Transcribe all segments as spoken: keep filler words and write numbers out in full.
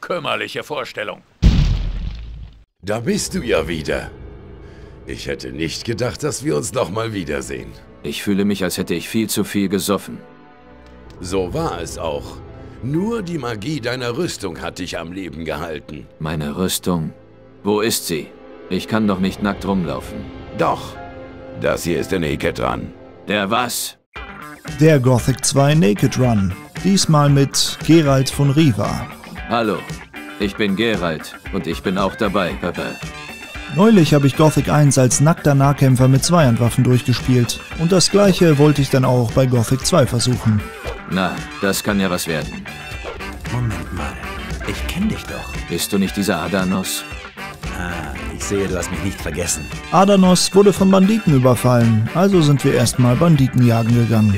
Kümmerliche Vorstellung. Da bist du ja wieder. Ich hätte nicht gedacht, dass wir uns noch mal wiedersehen. Ich fühle mich, als hätte ich viel zu viel gesoffen. So war es auch. Nur die Magie deiner Rüstung hat dich am Leben gehalten. Meine Rüstung? Wo ist sie? Ich kann doch nicht nackt rumlaufen. Doch. Das hier ist der Naked Run. Der was? Der Gothic zwei Naked Run. Diesmal mit Geralt von Riva. Hallo, ich bin Geralt und ich bin auch dabei, Papa. Neulich habe ich Gothic eins als nackter Nahkämpfer mit Zweihandwaffen durchgespielt. Und das gleiche wollte ich dann auch bei Gothic zwei versuchen. Na, das kann ja was werden. Moment mal, ich kenne dich doch. Bist du nicht dieser Adanos? Ah, ich sehe, du hast mich nicht vergessen. Adanos wurde von Banditen überfallen, also sind wir erstmal Banditen jagen gegangen.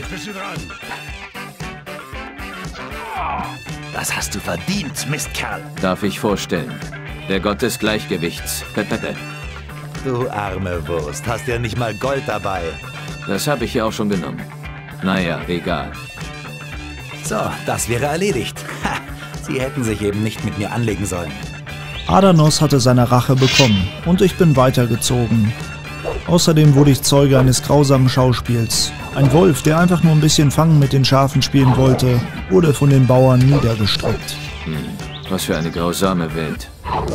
Das hast du verdient, Mistkerl. Darf ich vorstellen. Der Gott des Gleichgewichts. Du arme Wurst, hast ja nicht mal Gold dabei. Das habe ich ja auch schon genommen. Naja, egal. So, das wäre erledigt. Ha, Sie hätten sich eben nicht mit mir anlegen sollen. Adanos hatte seine Rache bekommen und ich bin weitergezogen. Außerdem wurde ich Zeuge eines grausamen Schauspiels. Ein Wolf, der einfach nur ein bisschen Fangen mit den Schafen spielen wollte, wurde von den Bauern niedergestreckt. Hm, was für eine grausame Welt.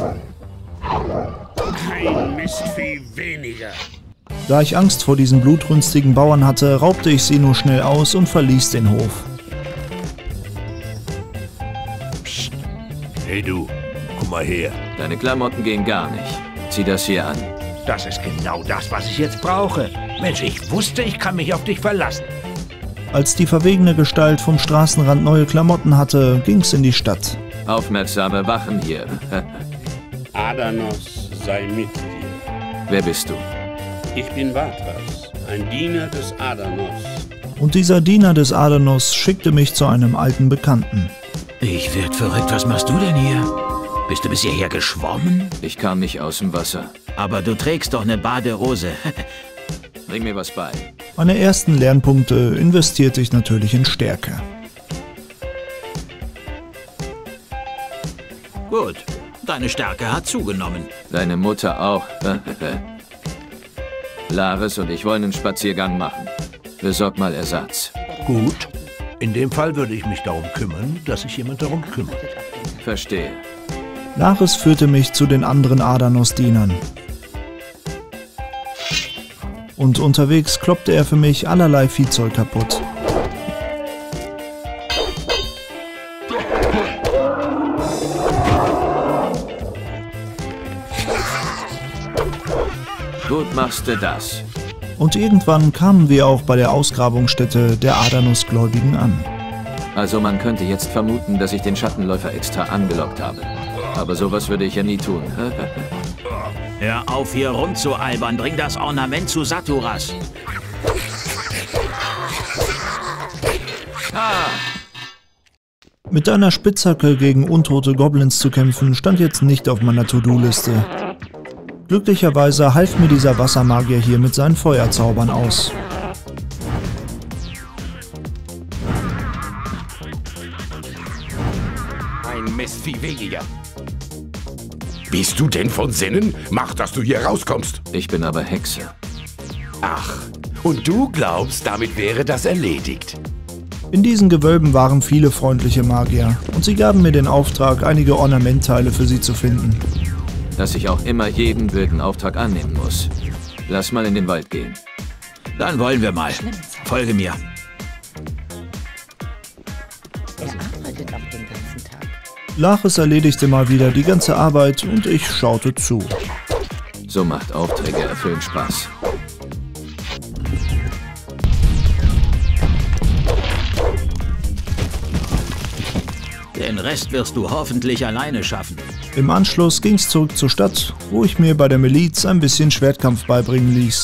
Kein Mistvieh weniger. Da ich Angst vor diesen blutrünstigen Bauern hatte, raubte ich sie nur schnell aus und verließ den Hof. Psst. Hey du, komm mal her. Deine Klamotten gehen gar nicht. Zieh das hier an. Das ist genau das, was ich jetzt brauche. Mensch, ich wusste, ich kann mich auf dich verlassen. Als die verwegene Gestalt vom Straßenrand neue Klamotten hatte, ging's in die Stadt. Aufmerksame Wachen hier. Adanos sei mit dir. Wer bist du? Ich bin Vatras, ein Diener des Adanos. Und dieser Diener des Adanos schickte mich zu einem alten Bekannten. Ich werd verrückt, was machst du denn hier? Bist du bis hierher geschwommen? Ich kam nicht aus dem Wasser. Aber du trägst doch eine Baderose. Bring mir was bei. Meine ersten Lernpunkte investierte ich natürlich in Stärke. Gut, deine Stärke hat zugenommen. Deine Mutter auch. Laris und ich wollen einen Spaziergang machen. Besorg mal Ersatz. Gut. In dem Fall würde ich mich darum kümmern, dass sich jemand darum kümmert. Verstehe. Laris führte mich zu den anderen Adanos-Dienern. Und unterwegs kloppte er für mich allerlei Viehzeug kaputt. Gut machst du das. Und irgendwann kamen wir auch bei der Ausgrabungsstätte der Adanos-Gläubigen an. Also man könnte jetzt vermuten, dass ich den Schattenläufer extra angelockt habe. Aber sowas würde ich ja nie tun. Hör auf, hier rumzualbern. Bring das Ornament zu Saturas. Ah! Mit einer Spitzhacke gegen untote Goblins zu kämpfen, stand jetzt nicht auf meiner To-Do-Liste. Glücklicherweise half mir dieser Wassermagier hier mit seinen Feuerzaubern aus. Ein Mistvieh weniger. Bist du denn von Sinnen? Mach, dass du hier rauskommst. Ich bin aber Hexe. Ach, und du glaubst, damit wäre das erledigt? In diesen Gewölben waren viele freundliche Magier und sie gaben mir den Auftrag, einige Ornamentteile für sie zu finden. Dass ich auch immer jeden wilden Auftrag annehmen muss. Lass mal in den Wald gehen. Dann wollen wir mal. Folge mir. Er arbeitet auch den ganzen Tag. Laris erledigte mal wieder die ganze Arbeit und ich schaute zu. So macht Aufträge erfüllen Spaß. Den Rest wirst du hoffentlich alleine schaffen. Im Anschluss ging's zurück zur Stadt, wo ich mir bei der Miliz ein bisschen Schwertkampf beibringen ließ.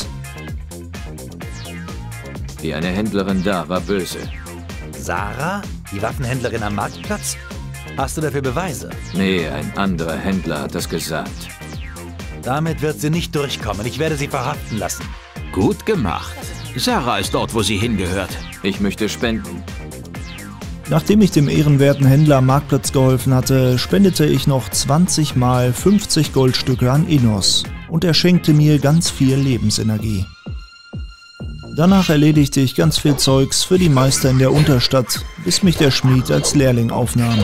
Die eine Händlerin da war böse. Sarah? Die Waffenhändlerin am Marktplatz? Hast du dafür Beweise? Nee, ein anderer Händler hat das gesagt. Damit wird sie nicht durchkommen. Ich werde sie verhaften lassen. Gut gemacht. Sarah ist dort, wo sie hingehört. Ich möchte spenden. Nachdem ich dem ehrenwerten Händler am Marktplatz geholfen hatte, spendete ich noch zwanzig mal fünfzig Goldstücke an Enos und er schenkte mir ganz viel Lebensenergie. Danach erledigte ich ganz viel Zeugs für die Meister in der Unterstadt, bis mich der Schmied als Lehrling aufnahm.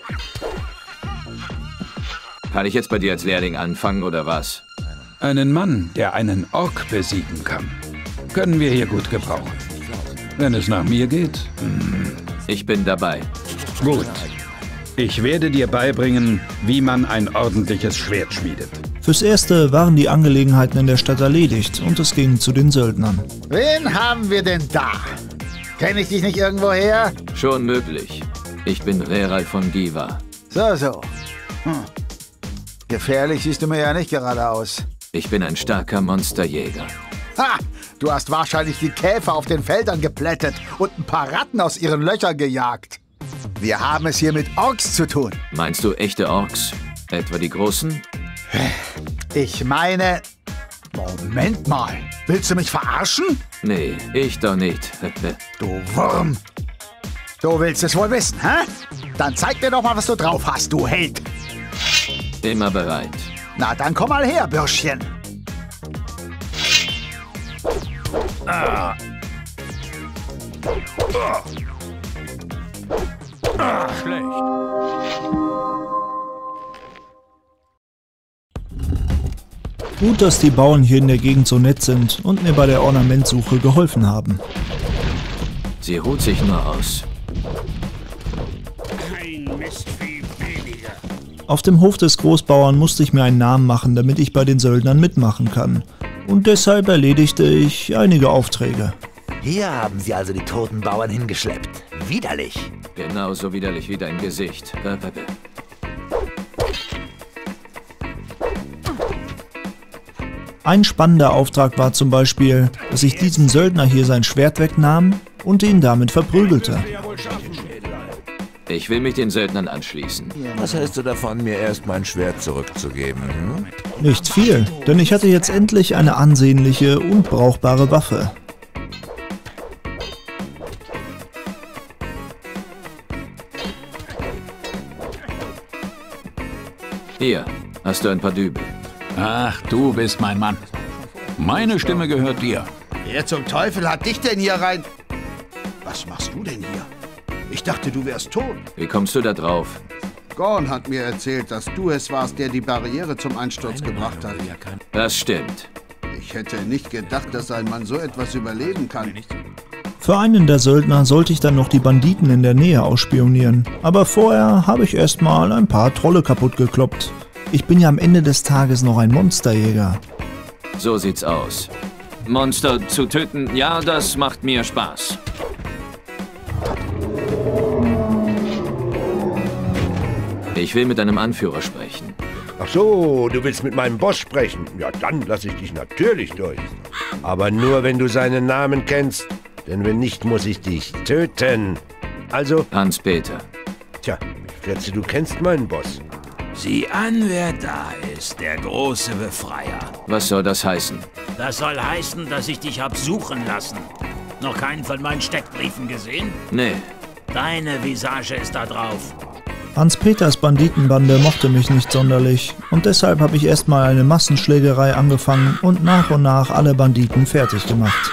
Kann ich jetzt bei dir als Lehrling anfangen oder was? Einen Mann, der einen Ork besiegen kann, können wir hier gut gebrauchen. Wenn es nach mir geht... Ich bin dabei. Gut. Ich werde dir beibringen, wie man ein ordentliches Schwert schmiedet. Fürs Erste waren die Angelegenheiten in der Stadt erledigt und es ging zu den Söldnern. Wen haben wir denn da? Kenne ich dich nicht irgendwo her? Schon möglich. Ich bin Reral von Giva. So, so. Hm. Gefährlich siehst du mir ja nicht gerade aus. Ich bin ein starker Monsterjäger. Ha! Du hast wahrscheinlich die Käfer auf den Feldern geplättet und ein paar Ratten aus ihren Löchern gejagt. Wir haben es hier mit Orks zu tun. Meinst du echte Orks? Etwa die großen? Ich meine... Moment mal. Willst du mich verarschen? Nee, ich doch nicht. Du Wurm. Du willst es wohl wissen, hä? Dann zeig mir doch mal, was du drauf hast, du Held. Immer bereit. Na, dann komm mal her, Bürschchen. Ah. Ah, schlecht. Gut, dass die Bauern hier in der Gegend so nett sind und mir bei der Ornamentsuche geholfen haben. Sie ruht sich nur aus. Ein Mistvieh weniger. Auf dem Hof des Großbauern musste ich mir einen Namen machen, damit ich bei den Söldnern mitmachen kann. Und deshalb erledigte ich einige Aufträge. Hier haben sie also die toten Bauern hingeschleppt. Widerlich. Genauso widerlich wie dein Gesicht. Ein spannender Auftrag war zum Beispiel, dass ich diesem Söldner hier sein Schwert wegnahm und ihn damit verprügelte. Ich will mich den Söldnern anschließen. Was hältst du davon, mir erst mein Schwert zurückzugeben? Hm? Nicht viel, denn ich hatte jetzt endlich eine ansehnliche und brauchbare Waffe. Hier, hast du ein paar Dübel. Ach, du bist mein Mann. Meine Stimme gehört dir. Wer zum Teufel hat dich denn hier rein... Was machst du denn hier? Ich dachte, du wärst tot. Wie kommst du da drauf? Gorn hat mir erzählt, dass du es warst, der die Barriere zum Einsturz gebracht hat. Das stimmt. Ich hätte nicht gedacht, dass ein Mann so etwas überleben kann. Für einen der Söldner sollte ich dann noch die Banditen in der Nähe ausspionieren. Aber vorher habe ich erstmal ein paar Trolle kaputt gekloppt. Ich bin ja am Ende des Tages noch ein Monsterjäger. So sieht's aus. Monster zu töten, ja, das macht mir Spaß. Ich will mit einem Anführer sprechen. Ach so, du willst mit meinem Boss sprechen? Ja, dann lasse ich dich natürlich durch. Aber nur, wenn du seinen Namen kennst. Denn wenn nicht, muss ich dich töten. Also... Hans-Peter. Tja, ich schätze, du kennst meinen Boss. Sieh an, wer da ist, der große Befreier. Was soll das heißen? Das soll heißen, dass ich dich hab suchen lassen. Noch keinen von meinen Steckbriefen gesehen? Nee. Deine Visage ist da drauf. Hans-Peters Banditenbande mochte mich nicht sonderlich und deshalb habe ich erstmal eine Massenschlägerei angefangen und nach und nach alle Banditen fertig gemacht.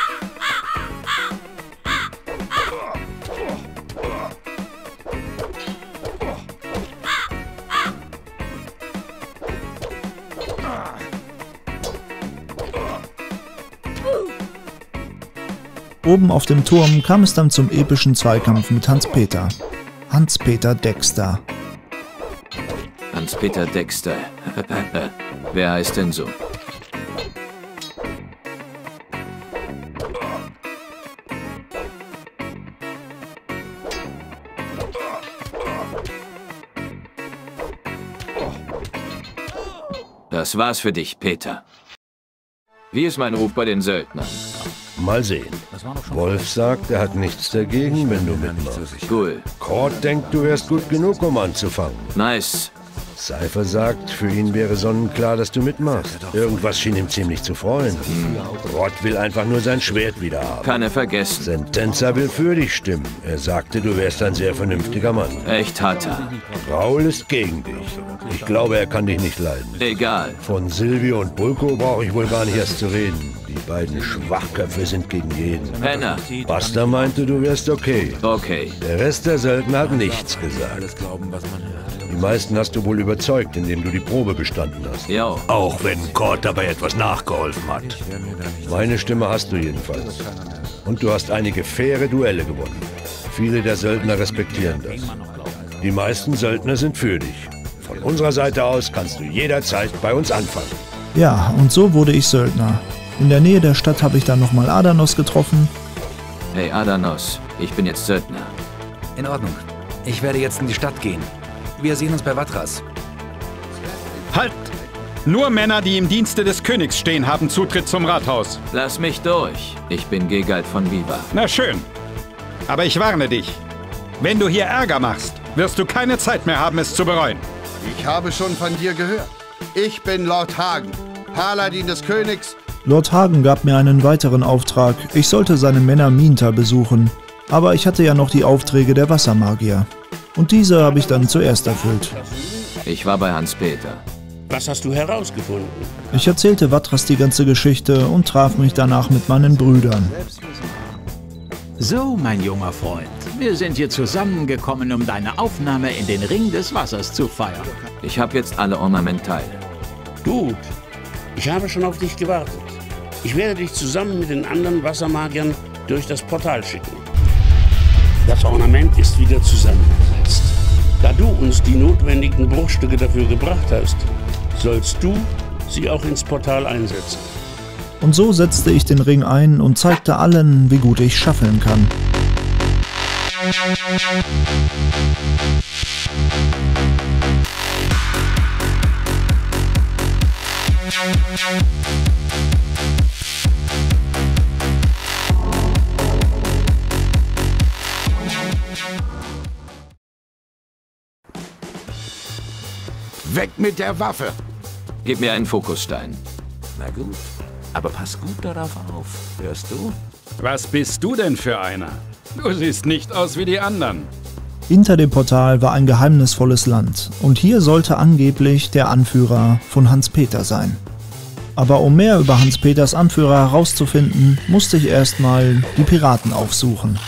Oben auf dem Turm kam es dann zum epischen Zweikampf mit Hans-Peter. Hans-Peter Dexter. Hans-Peter Dexter. Wer heißt denn so? Das war's für dich, Peter. Wie ist mein Ruf bei den Söldnern? Mal sehen. Wolf sagt, er hat nichts dagegen, wenn du mitmachst. Cool. Cord denkt, du wärst gut genug, um anzufangen. Nice. Seifer sagt, für ihn wäre sonnenklar, dass du mitmachst. Irgendwas schien ihm ziemlich zu freuen. Rod will einfach nur sein Schwert wieder haben. Kann er vergessen. Sentenza will für dich stimmen. Er sagte, du wärst ein sehr vernünftiger Mann. Echt hat er. Raul ist gegen dich. Ich glaube, er kann dich nicht leiden. Egal. Von Silvio und Bulko brauche ich wohl gar nicht erst zu reden. Die beiden Schwachköpfe sind gegen jeden. Penner. Basta meinte, du wärst okay. Okay. Der Rest der Söldner hat nichts gesagt. Die meisten hast du wohl überzeugt, indem du die Probe bestanden hast. Jo. Auch wenn Cord dabei etwas nachgeholfen hat. Meine Stimme hast du jedenfalls. Und du hast einige faire Duelle gewonnen. Viele der Söldner respektieren das. Die meisten Söldner sind für dich. Von unserer Seite aus kannst du jederzeit bei uns anfangen. Ja, und so wurde ich Söldner. In der Nähe der Stadt habe ich dann nochmal Adanos getroffen. Hey Adanos, ich bin jetzt Söldner. In Ordnung. Ich werde jetzt in die Stadt gehen. Wir sehen uns bei Vatras. Halt! Nur Männer, die im Dienste des Königs stehen, haben Zutritt zum Rathaus. Lass mich durch. Ich bin Gegalt von Viva. Na schön. Aber ich warne dich. Wenn du hier Ärger machst, wirst du keine Zeit mehr haben, es zu bereuen. Ich habe schon von dir gehört. Ich bin Lord Hagen, Paladin des Königs. Lord Hagen gab mir einen weiteren Auftrag. Ich sollte seine Männer Minta besuchen. Aber ich hatte ja noch die Aufträge der Wassermagier. Und diese habe ich dann zuerst erfüllt. Ich war bei Hans-Peter. Was hast du herausgefunden? Ich erzählte Vatras die ganze Geschichte und traf mich danach mit meinen Brüdern. So, mein junger Freund, wir sind hier zusammengekommen, um deine Aufnahme in den Ring des Wassers zu feiern. Ich habe jetzt alle Ornamentale. Gut. Ich habe schon auf dich gewartet. Ich werde dich zusammen mit den anderen Wassermagiern durch das Portal schicken. Das Ornament ist wieder zusammengesetzt. Da du uns die notwendigen Bruchstücke dafür gebracht hast, sollst du sie auch ins Portal einsetzen. Und so setzte ich den Ring ein und zeigte allen, wie gut ich schaffeln kann. Weg mit der Waffe! Gib mir einen Fokusstein. Na gut, aber pass gut darauf auf, hörst du? Was bist du denn für einer? Du siehst nicht aus wie die anderen. Hinter dem Portal war ein geheimnisvolles Land und hier sollte angeblich der Anführer von Hans-Peter sein. Aber um mehr über Hans-Peters Anführer herauszufinden, musste ich erstmal die Piraten aufsuchen.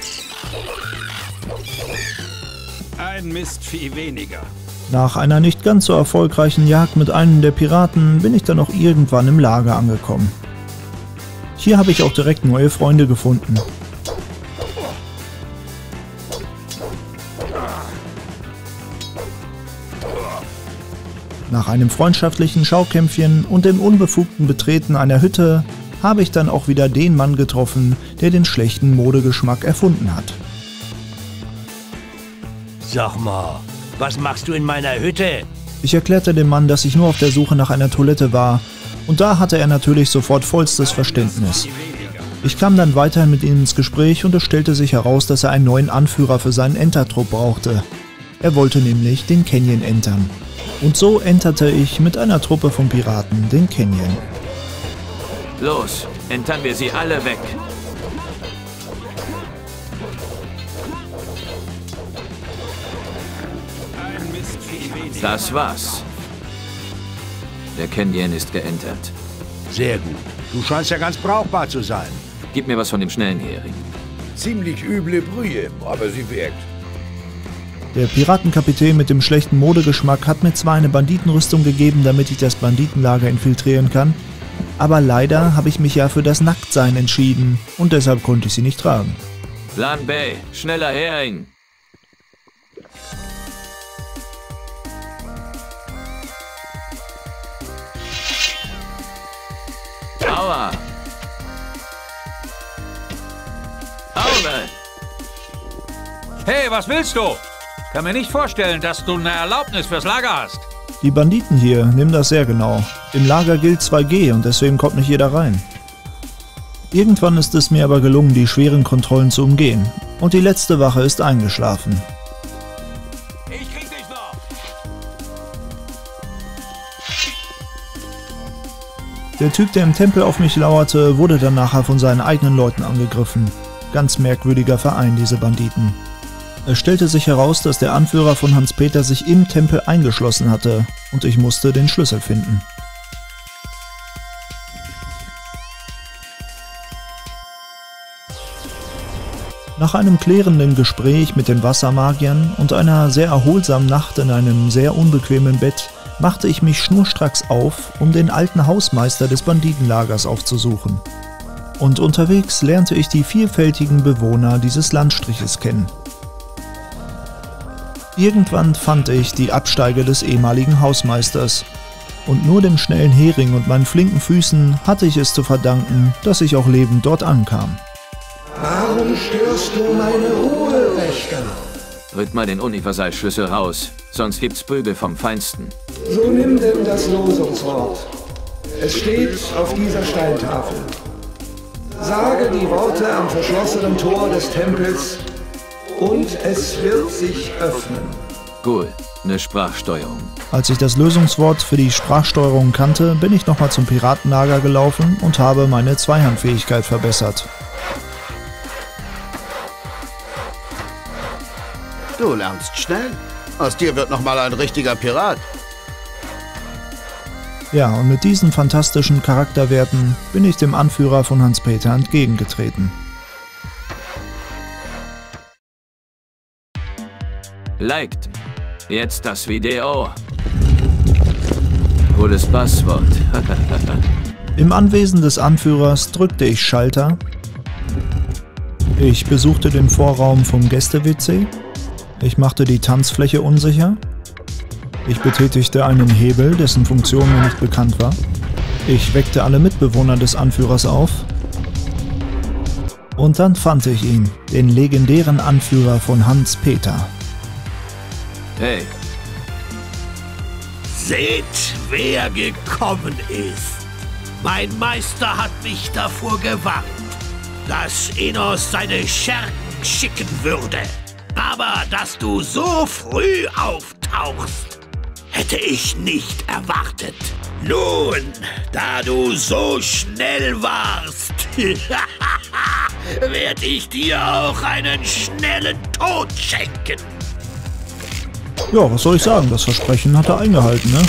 Ein Mistvieh weniger. Nach einer nicht ganz so erfolgreichen Jagd mit einem der Piraten bin ich dann auch irgendwann im Lager angekommen. Hier habe ich auch direkt neue Freunde gefunden. Nach einem freundschaftlichen Schaukämpfchen und dem unbefugten Betreten einer Hütte habe ich dann auch wieder den Mann getroffen, der den schlechten Modegeschmack erfunden hat. Sag mal, was machst du in meiner Hütte? Ich erklärte dem Mann, dass ich nur auf der Suche nach einer Toilette war, und da hatte er natürlich sofort vollstes Verständnis. Ich kam dann weiterhin mit ihm ins Gespräch und es stellte sich heraus, dass er einen neuen Anführer für seinen Entertrupp brauchte. Er wollte nämlich den Canyon entern. Und so enterte ich mit einer Truppe von Piraten den Canyon. Los, entern wir sie alle weg. Das war's. Der Canyon ist geentert. Sehr gut. Du scheinst ja ganz brauchbar zu sein. Gib mir was von dem schnellen Hering. Ziemlich üble Brühe, aber sie wirkt. Der Piratenkapitän mit dem schlechten Modegeschmack hat mir zwar eine Banditenrüstung gegeben, damit ich das Banditenlager infiltrieren kann, aber leider habe ich mich ja für das Nacktsein entschieden und deshalb konnte ich sie nicht tragen. Plan B, schneller Hering. Aua! Auge! Hey, was willst du? Kann mir nicht vorstellen, dass du eine Erlaubnis fürs Lager hast. Die Banditen hier nehmen das sehr genau. Im Lager gilt zwei G und deswegen kommt nicht jeder rein. Irgendwann ist es mir aber gelungen, die schweren Kontrollen zu umgehen. Und die letzte Wache ist eingeschlafen. Ich krieg dich noch! Der Typ, der im Tempel auf mich lauerte, wurde dann nachher von seinen eigenen Leuten angegriffen. Ganz merkwürdiger Verein, diese Banditen. Es stellte sich heraus, dass der Anführer von Hans-Peter sich im Tempel eingeschlossen hatte und ich musste den Schlüssel finden. Nach einem klärenden Gespräch mit den Wassermagiern und einer sehr erholsamen Nacht in einem sehr unbequemen Bett machte ich mich schnurstracks auf, um den alten Hausmeister des Banditenlagers aufzusuchen. Und unterwegs lernte ich die vielfältigen Bewohner dieses Landstriches kennen. Irgendwann fand ich die Absteige des ehemaligen Hausmeisters. Und nur dem schnellen Hering und meinen flinken Füßen hatte ich es zu verdanken, dass ich auch lebend dort ankam. Warum störst du meine Ruhe, Wächter? Rück mal den Universalschlüssel raus, sonst gibt's Prügel vom Feinsten. So nimm denn das Losungswort. Es steht auf dieser Steintafel. Sage die Worte am verschlossenen Tor des Tempels und es wird sich öffnen. Cool, eine Sprachsteuerung. Als ich das Lösungswort für die Sprachsteuerung kannte, bin ich nochmal zum Piratenlager gelaufen und habe meine Zweihandfähigkeit verbessert. Du lernst schnell. Aus dir wird nochmal ein richtiger Pirat. Ja, und mit diesen fantastischen Charakterwerten bin ich dem Anführer von Hans-Peter entgegengetreten. Liked. Jetzt das Video. Cooles Passwort. Im Anwesen des Anführers drückte ich Schalter. Ich besuchte den Vorraum vom Gäste-W C. Ich machte die Tanzfläche unsicher. Ich betätigte einen Hebel, dessen Funktion mir nicht bekannt war. Ich weckte alle Mitbewohner des Anführers auf. Und dann fand ich ihn, den legendären Anführer von Hans-Peter. Hey. Seht, wer gekommen ist. Mein Meister hat mich davor gewarnt, dass Enos seine Schergen schicken würde. Aber dass du so früh auftauchst, hätte ich nicht erwartet. Nun, da du so schnell warst, werde ich dir auch einen schnellen Tod schenken. Ja, was soll ich sagen? Das Versprechen hat er eingehalten, ne?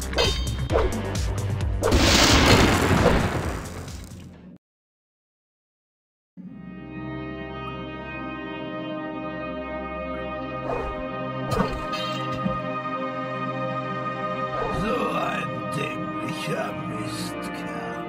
So ein dämlicher Mistkerl.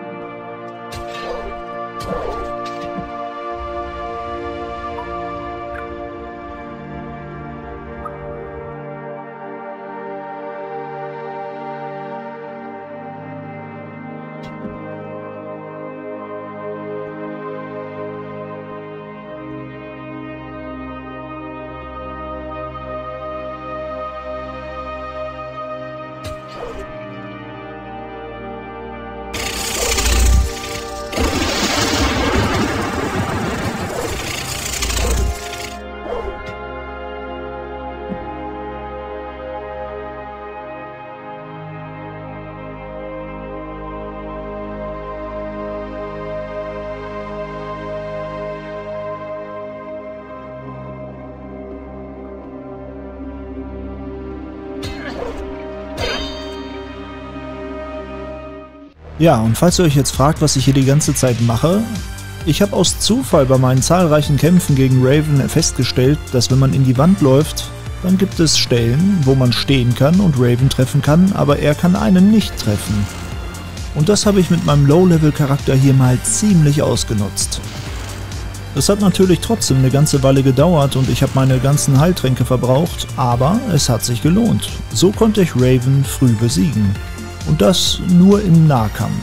Ja, und falls ihr euch jetzt fragt, was ich hier die ganze Zeit mache, ich habe aus Zufall bei meinen zahlreichen Kämpfen gegen Raven festgestellt, dass wenn man in die Wand läuft, dann gibt es Stellen, wo man stehen kann und Raven treffen kann, aber er kann einen nicht treffen. Und das habe ich mit meinem Low-Level-Charakter hier mal ziemlich ausgenutzt. Es hat natürlich trotzdem eine ganze Weile gedauert und ich habe meine ganzen Heiltränke verbraucht, aber es hat sich gelohnt. So konnte ich Raven früh besiegen. Und das nur im Nahkampf.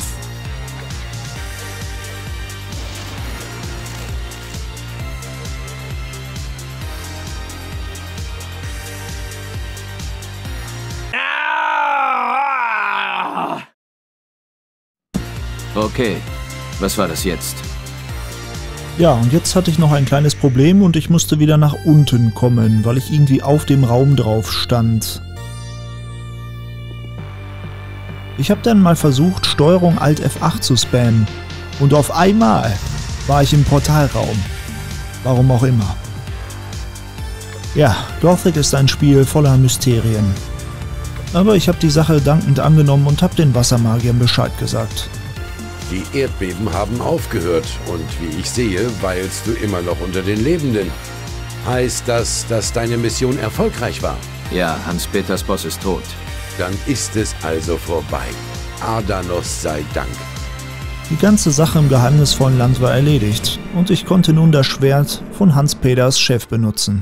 Okay, was war das jetzt? Ja, und jetzt hatte ich noch ein kleines Problem und ich musste wieder nach unten kommen, weil ich irgendwie auf dem Raum drauf stand. Ich habe dann mal versucht, Steuerung Alt F acht zu spammen. Und auf einmal war ich im Portalraum. Warum auch immer. Ja, Gothic ist ein Spiel voller Mysterien. Aber ich habe die Sache dankend angenommen und habe den Wassermagiern Bescheid gesagt. Die Erdbeben haben aufgehört und wie ich sehe, weilst du immer noch unter den Lebenden. Heißt das, dass deine Mission erfolgreich war? Ja, Hans-Peters Boss ist tot. Dann ist es also vorbei. Adanos sei Dank. Die ganze Sache im geheimnisvollen Land war erledigt und ich konnte nun das Schwert von Hans-Peters Chef benutzen.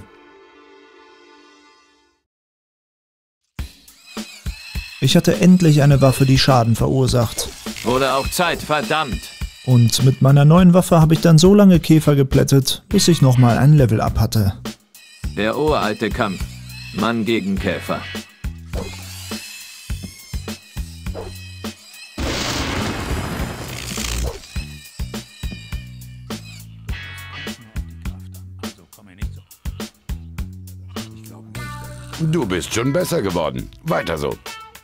Ich hatte endlich eine Waffe, die Schaden verursacht. Wurde auch Zeit, verdammt! Und mit meiner neuen Waffe habe ich dann so lange Käfer geplättet, bis ich nochmal ein Level-Up hatte. Der uralte Kampf. Mann gegen Käfer. Du bist schon besser geworden. Weiter so.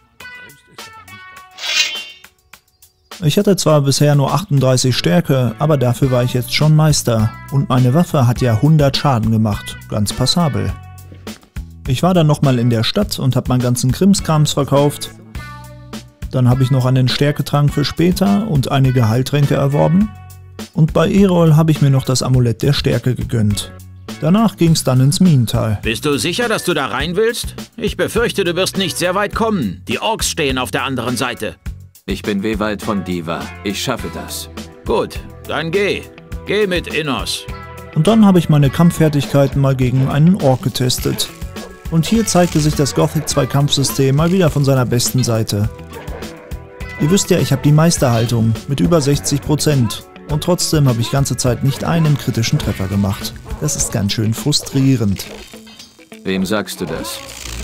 Ich hatte zwar bisher nur achtunddreißig Stärke, aber dafür war ich jetzt schon Meister. Und meine Waffe hat ja hundert Schaden gemacht. Ganz passabel. Ich war dann nochmal in der Stadt und habe meinen ganzen Krimskrams verkauft. Dann habe ich noch einen Stärketrank für später und einige Heiltränke erworben. Und bei Erol habe ich mir noch das Amulett der Stärke gegönnt. Danach ging's dann ins Minental. Bist du sicher, dass du da rein willst? Ich befürchte, du wirst nicht sehr weit kommen. Die Orks stehen auf der anderen Seite. Ich bin Wewald von Diva. Ich schaffe das. Gut, dann geh. Geh mit Innos. Und dann habe ich meine Kampffertigkeiten mal gegen einen Ork getestet. Und hier zeigte sich das Gothic zwei Kampfsystem mal wieder von seiner besten Seite. Ihr wisst ja, ich habe die Meisterhaltung mit über sechzig Prozent. Und trotzdem habe ich ganze Zeit nicht einen kritischen Treffer gemacht. Das ist ganz schön frustrierend. Wem sagst du das?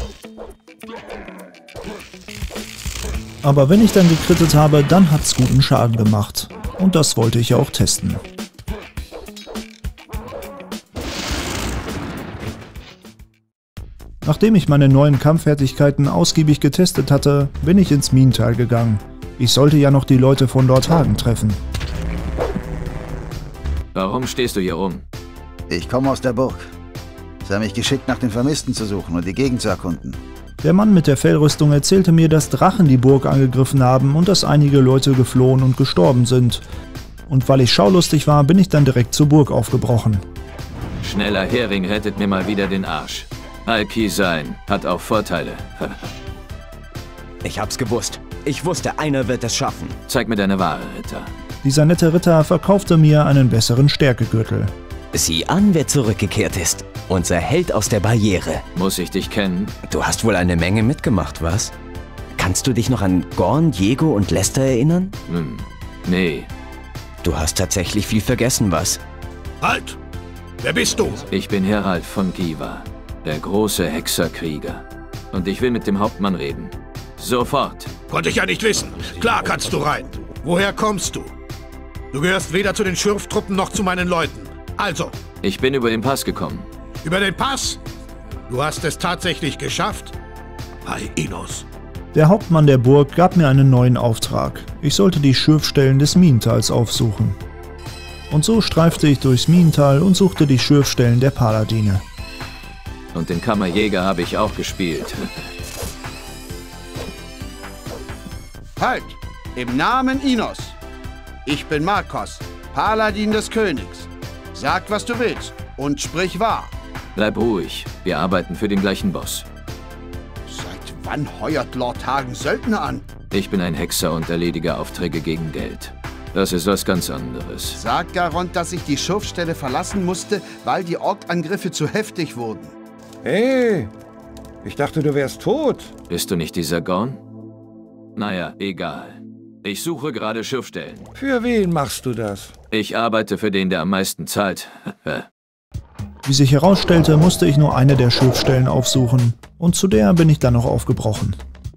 Aber wenn ich dann gekrittet habe, dann hat's guten Schaden gemacht. Und das wollte ich ja auch testen. Nachdem ich meine neuen Kampffertigkeiten ausgiebig getestet hatte, bin ich ins Minental gegangen. Ich sollte ja noch die Leute von Lordhagen treffen. Warum stehst du hier rum? Ich komme aus der Burg. Sie haben mich geschickt, nach den Vermissten zu suchen und die Gegend zu erkunden. Der Mann mit der Fellrüstung erzählte mir, dass Drachen die Burg angegriffen haben und dass einige Leute geflohen und gestorben sind. Und weil ich schaulustig war, bin ich dann direkt zur Burg aufgebrochen. Schneller Hering rettet mir mal wieder den Arsch. Alki sein hat auch Vorteile. Ich hab's gewusst. Ich wusste, einer wird es schaffen. Zeig mir deine Ware, Ritter. Dieser nette Ritter verkaufte mir einen besseren Stärkegürtel. Sieh an, wer zurückgekehrt ist. Unser Held aus der Barriere. Muss ich dich kennen? Du hast wohl eine Menge mitgemacht, was? Kannst du dich noch an Gorn, Diego und Lester erinnern? Hm, nee. Du hast tatsächlich viel vergessen, was? Halt! Wer bist du? Ich bin Herald von Giva, der große Hexerkrieger. Und ich will mit dem Hauptmann reden. Sofort. Konnte ich ja nicht wissen. Klar kannst du rein. Woher kommst du? Du gehörst weder zu den Schürftruppen noch zu meinen Leuten. Also. Ich bin über den Pass gekommen. Über den Pass? Du hast es tatsächlich geschafft? Bei Innos. Der Hauptmann der Burg gab mir einen neuen Auftrag. Ich sollte die Schürfstellen des Minentals aufsuchen. Und so streifte ich durchs Minental und suchte die Schürfstellen der Paladine. Und den Kammerjäger habe ich auch gespielt. Halt! Im Namen Innos. Ich bin Markos, Paladin des Königs. Sag, was du willst und sprich wahr. Bleib ruhig. Wir arbeiten für den gleichen Boss. Seit wann heuert Lordhagen Söldner an? Ich bin ein Hexer und erledige Aufträge gegen Geld. Das ist was ganz anderes. Sagt Garond, dass ich die Schurfstelle verlassen musste, weil die Ork-Angriffe zu heftig wurden. Hey, ich dachte, du wärst tot. Bist du nicht dieser Gorn? Naja, egal. Ich suche gerade Schürfstellen. Für wen machst du das? Ich arbeite für den, der am meisten zahlt. Wie sich herausstellte, musste ich nur eine der Schürfstellen aufsuchen. Und zu der bin ich dann noch aufgebrochen.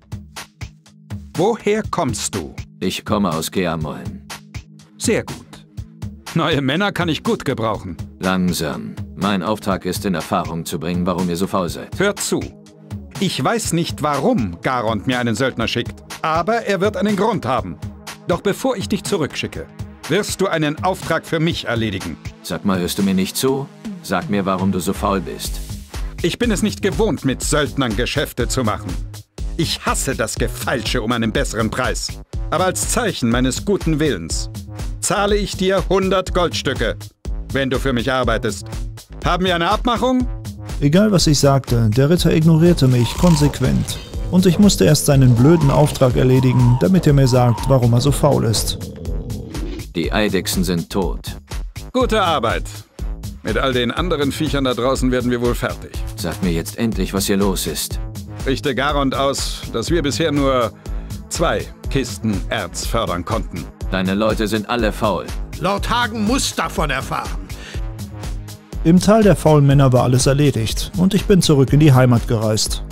Woher kommst du? Ich komme aus Keamollen. Sehr gut. Neue Männer kann ich gut gebrauchen. Langsam. Mein Auftrag ist, in Erfahrung zu bringen, warum ihr so faul seid. Hört zu. Ich weiß nicht, warum Garond mir einen Söldner schickt. Aber er wird einen Grund haben. Doch bevor ich dich zurückschicke, wirst du einen Auftrag für mich erledigen. Sag mal, hörst du mir nicht zu? Sag mir, warum du so faul bist. Ich bin es nicht gewohnt, mit Söldnern Geschäfte zu machen. Ich hasse das Gefeilsche um einen besseren Preis. Aber als Zeichen meines guten Willens zahle ich dir hundert Goldstücke, wenn du für mich arbeitest. Haben wir eine Abmachung? Egal was ich sagte, der Ritter ignorierte mich konsequent. Und ich musste erst seinen blöden Auftrag erledigen, damit er mir sagt, warum er so faul ist. Die Eidechsen sind tot. Gute Arbeit. Mit all den anderen Viechern da draußen werden wir wohl fertig. Sag mir jetzt endlich, was hier los ist. Richte Garond aus, dass wir bisher nur zwei Kisten Erz fördern konnten. Deine Leute sind alle faul. Lord Hagen muss davon erfahren. Im Tal der faulen Männer war alles erledigt und ich bin zurück in die Heimat gereist.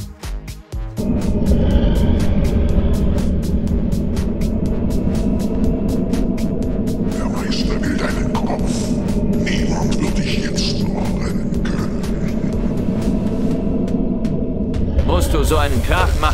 Der Meister will deinen Kopf. Niemand wird dich jetzt noch rennen können. Musst du so einen Krach machen?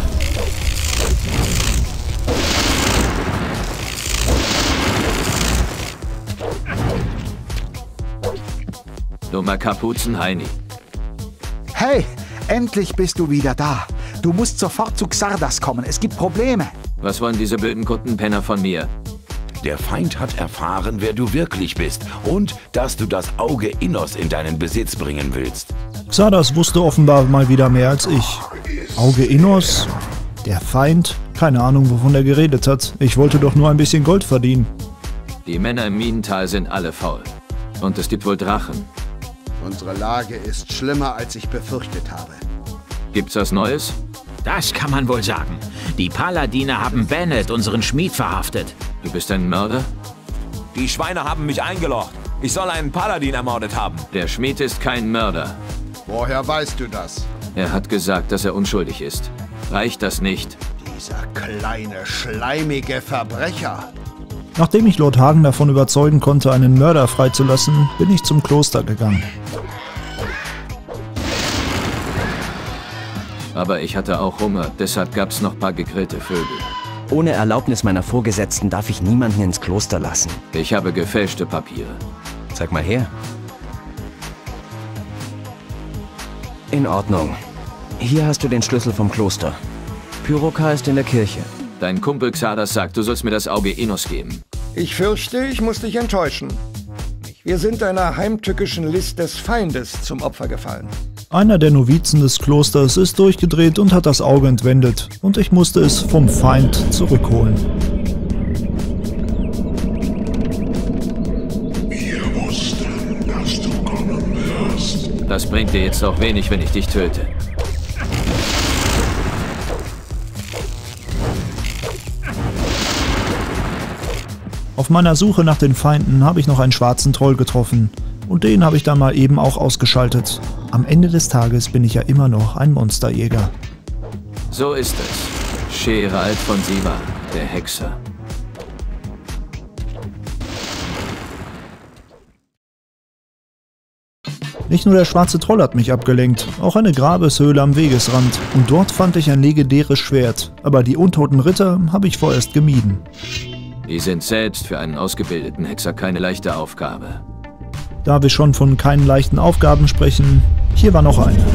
Dummer Kapuzenheini. Hey, endlich bist du wieder da. Du musst sofort zu Xardas kommen. Es gibt Probleme. Was wollen diese blöden Kuttenpenner von mir? Der Feind hat erfahren, wer du wirklich bist und dass du das Auge Innos in deinen Besitz bringen willst. Xardas wusste offenbar mal wieder mehr als ich. Auge Innos? Der Feind? Keine Ahnung, wovon er geredet hat. Ich wollte doch nur ein bisschen Gold verdienen. Die Männer im Minental sind alle faul. Und es gibt wohl Drachen. Unsere Lage ist schlimmer, als ich befürchtet habe. Gibt's was Neues? Das kann man wohl sagen. Die Paladiner haben Bennett, unseren Schmied, verhaftet. Du bist ein Mörder? Die Schweine haben mich eingelocht. Ich soll einen Paladin ermordet haben. Der Schmied ist kein Mörder. Woher weißt du das? Er hat gesagt, dass er unschuldig ist. Reicht das nicht? Dieser kleine, schleimige Verbrecher. Nachdem ich Lord Hagen davon überzeugen konnte, einen Mörder freizulassen, bin ich zum Kloster gegangen. Aber ich hatte auch Hunger, deshalb gab's noch ein paar gegrillte Vögel. Ohne Erlaubnis meiner Vorgesetzten darf ich niemanden ins Kloster lassen. Ich habe gefälschte Papiere. Zeig mal her. In Ordnung. Hier hast du den Schlüssel vom Kloster. Pyroka ist in der Kirche. Dein Kumpel Xardas sagt, du sollst mir das Auge Innos geben. Ich fürchte, ich muss dich enttäuschen. Wir sind einer heimtückischen List des Feindes zum Opfer gefallen. Einer der Novizen des Klosters ist durchgedreht und hat das Auge entwendet, und ich musste es vom Feind zurückholen. Wir wussten, dass du kommen wirst. Das bringt dir jetzt auch wenig, wenn ich dich töte. Auf meiner Suche nach den Feinden habe ich noch einen schwarzen Troll getroffen. Und den habe ich dann mal eben auch ausgeschaltet. Am Ende des Tages bin ich ja immer noch ein Monsterjäger. So ist es. Sherald von Siva, der Hexer. Nicht nur der schwarze Troll hat mich abgelenkt, auch eine Grabeshöhle am Wegesrand. Und dort fand ich ein legendäres Schwert. Aber die untoten Ritter habe ich vorerst gemieden. Die sind selbst für einen ausgebildeten Hexer keine leichte Aufgabe. Da wir schon von keinen leichten Aufgaben sprechen, hier war noch eine.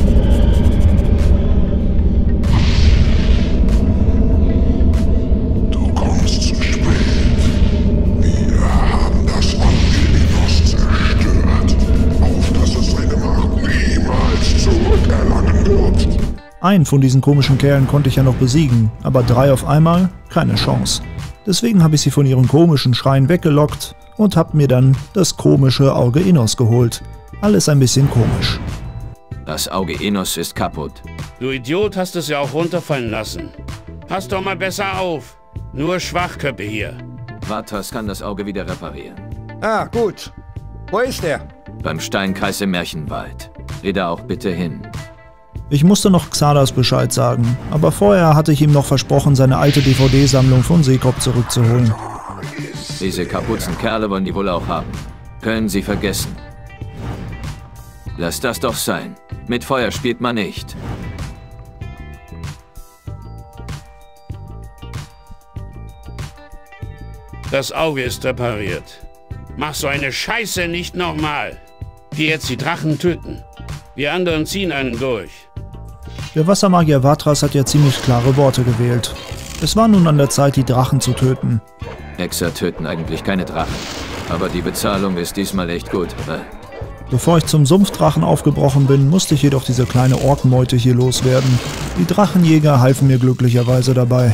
Du kommst zu spät. Wir haben das Auge Innos zerstört, auf dass es seine Macht niemals zurückerlangen wird. Einen von diesen komischen Kerlen konnte ich ja noch besiegen, aber drei auf einmal? Keine Chance. Deswegen habe ich sie von ihren komischen Schreien weggelockt und habe mir dann das komische Auge Innos geholt. Alles ein bisschen komisch. Das Auge Innos ist kaputt. Du Idiot, hast es ja auch runterfallen lassen. Pass doch mal besser auf. Nur Schwachköpfe hier. Vatas kann das Auge wieder reparieren. Ah, gut. Wo ist er? Beim Steinkreis im Märchenwald. Geh da auch bitte hin. Ich musste noch Xardas Bescheid sagen, aber vorher hatte ich ihm noch versprochen, seine alte D V D-Sammlung von Seekop zurückzuholen. Diese Kapuzenkerle wollen die wohl auch haben. Können sie vergessen. Lass das doch sein. Mit Feuer spielt man nicht. Das Auge ist repariert. Mach so eine Scheiße nicht nochmal. Geh jetzt die Drachen töten. Wir anderen ziehen einen durch. Der Wassermagier Vatras hat ja ziemlich klare Worte gewählt. Es war nun an der Zeit, die Drachen zu töten. Hexer töten eigentlich keine Drachen. Aber die Bezahlung ist diesmal echt gut. Bevor ich zum Sumpfdrachen aufgebrochen bin, musste ich jedoch diese kleine Orkmeute hier loswerden. Die Drachenjäger halfen mir glücklicherweise dabei.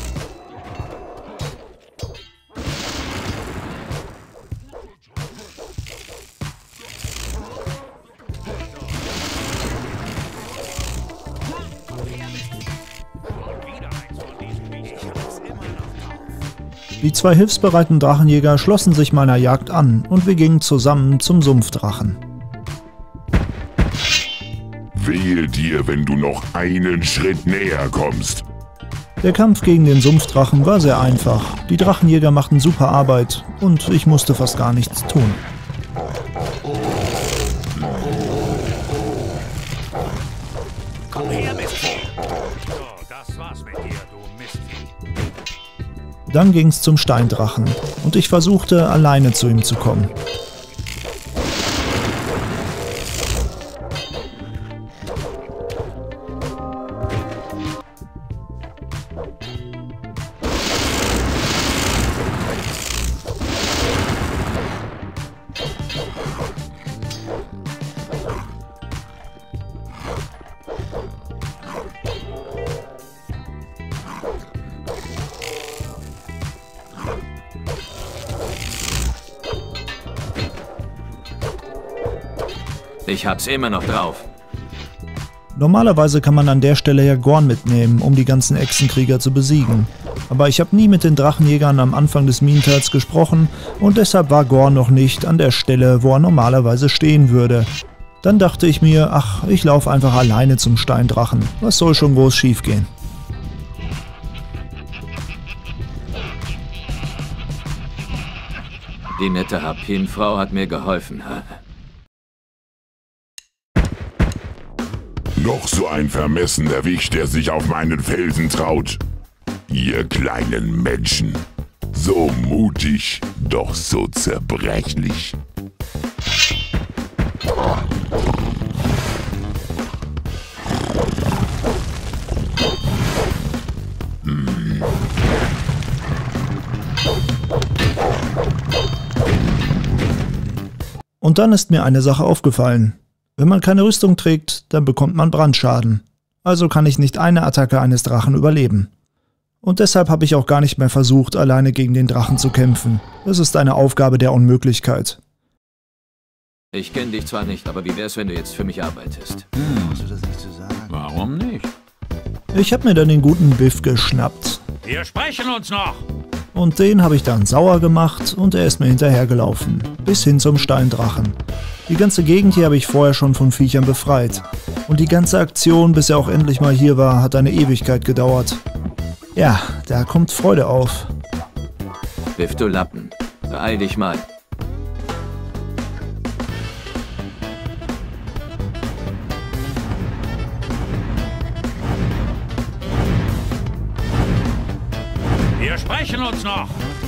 Die zwei hilfsbereiten Drachenjäger schlossen sich meiner Jagd an und wir gingen zusammen zum Sumpfdrachen. Wehe dir, wenn du noch einen Schritt näher kommst. Der Kampf gegen den Sumpfdrachen war sehr einfach. Die Drachenjäger machten super Arbeit und ich musste fast gar nichts tun. Komm her, Mistvieh! So, das war's mit dir, du Mistvieh. Dann ging's zum Steindrachen und ich versuchte, alleine zu ihm zu kommen. Ich hab's immer noch drauf. Normalerweise kann man an der Stelle ja Gorn mitnehmen, um die ganzen Echsenkrieger zu besiegen. Aber ich habe nie mit den Drachenjägern am Anfang des Minenteils gesprochen und deshalb war Gorn noch nicht an der Stelle, wo er normalerweise stehen würde. Dann dachte ich mir, ach, ich laufe einfach alleine zum Steindrachen. Was soll schon groß schiefgehen? Die nette Harpienfrau hat mir geholfen. Noch so ein vermessener Wicht, der sich auf meinen Felsen traut. Ihr kleinen Menschen. So mutig, doch so zerbrechlich. Hm. Und dann ist mir eine Sache aufgefallen. Wenn man keine Rüstung trägt, dann bekommt man Brandschaden. Also kann ich nicht eine Attacke eines Drachen überleben. Und deshalb habe ich auch gar nicht mehr versucht, alleine gegen den Drachen zu kämpfen. Das ist eine Aufgabe der Unmöglichkeit. Ich kenne dich zwar nicht, aber wie wär's, wenn du jetzt für mich arbeitest? Hm. Hast du das nicht zu sagen? Warum nicht? Ich habe mir dann den guten Biff geschnappt. Wir sprechen uns noch! Und den habe ich dann sauer gemacht und er ist mir hinterhergelaufen. Bis hin zum Steindrachen. Die ganze Gegend hier habe ich vorher schon von Viechern befreit. Und die ganze Aktion, bis er auch endlich mal hier war, hat eine Ewigkeit gedauert. Ja, da kommt Freude auf. Biff, du Lappen. Beeil dich mal. Wir sprechen uns noch!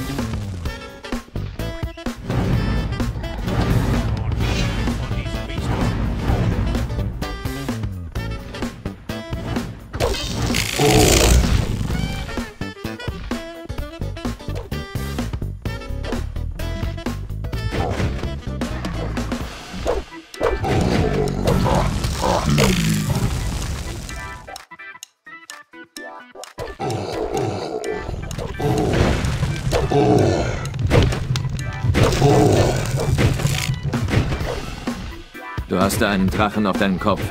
Du hast da einen Drachen auf deinem Kopf.